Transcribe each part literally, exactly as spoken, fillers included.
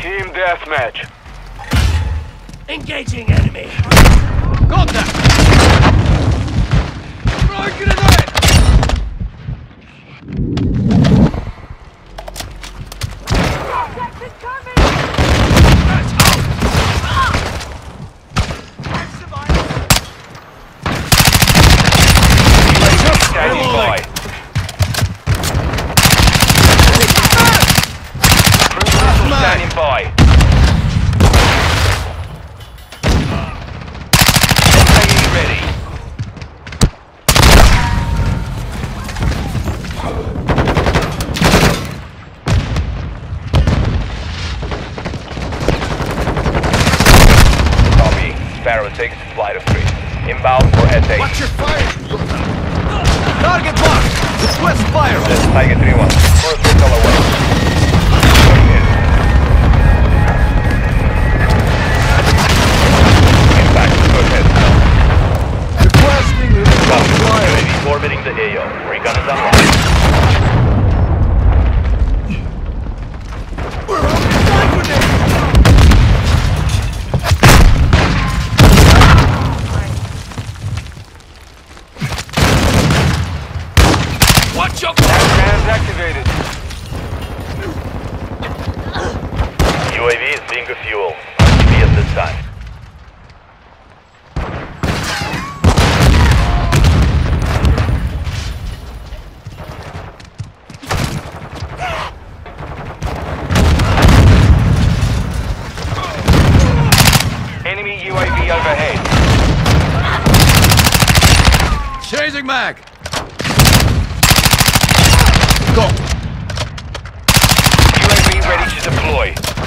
Team deathmatch. Engaging enemy. Contact! Throwing grenade! Contact incoming! That's out! Standing by. Standing by. Staying ready. Copy. Sparrow six, flight of three. Inbound for S eight. Watch your fire! Target marked! Request fire! This is Tiger three one. First missile away. Going in. Impact, go ahead. Requesting recon U fire! A V orbiting the A O. Recon is online. We're on fire grenade! Watch your Hands activated. U A V is being refueled. R T B at this time. Enemy U A V overhead. Chasing mag! Go! U A V ready to deploy.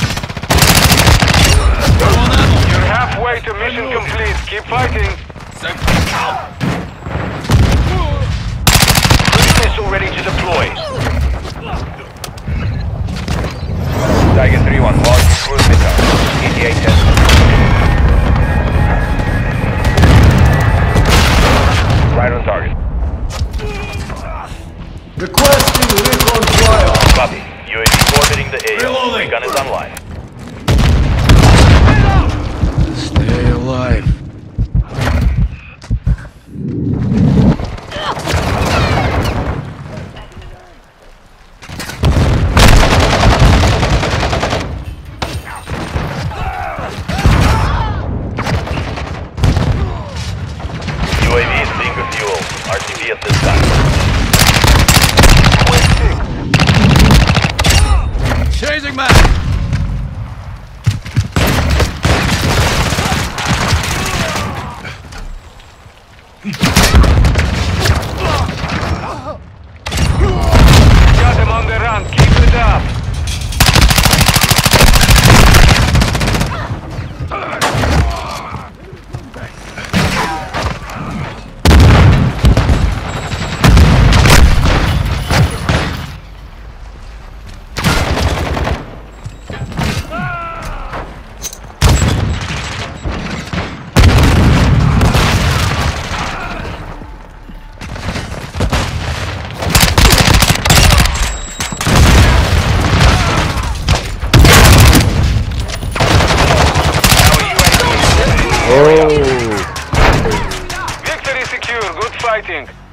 Go on ammo! You're halfway to mission complete. Keep fighting. Cruise missile ready to deploy. Tiger three one, launch cruise missile. E T A test. Right on target. Requesting recon fire! Copy. U A V orbiting the A O. Reloading. Recon is online. Stay alive. U A V is being refueled. R T B at this time. Chasing mag! Got him on the run. Keep it up. Victory secure. Good fighting.